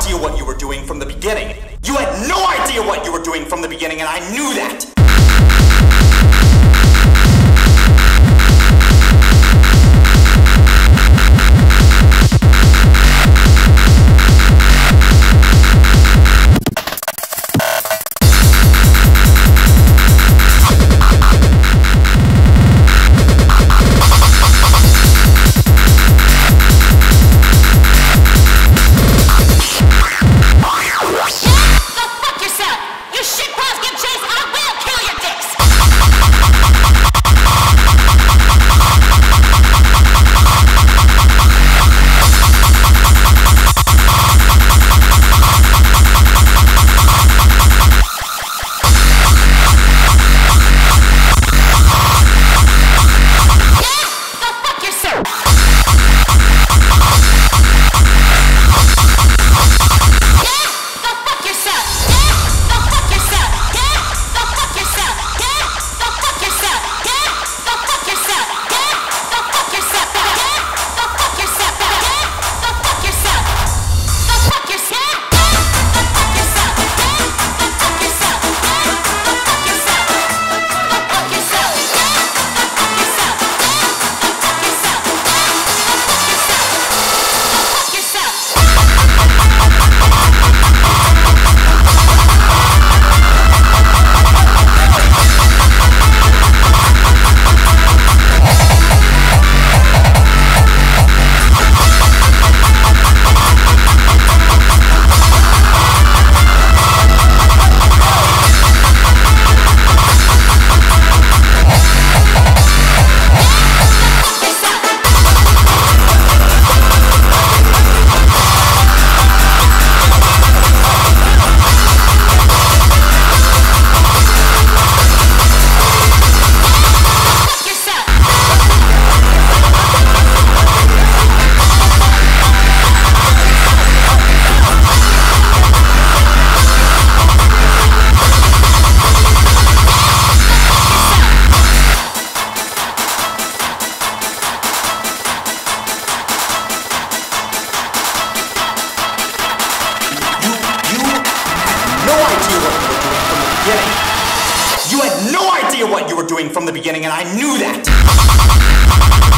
idea what you were doing from the beginning. You had no idea what you were doing from the beginning, and I knew that. You had no idea what you were doing from the beginning, and I knew that!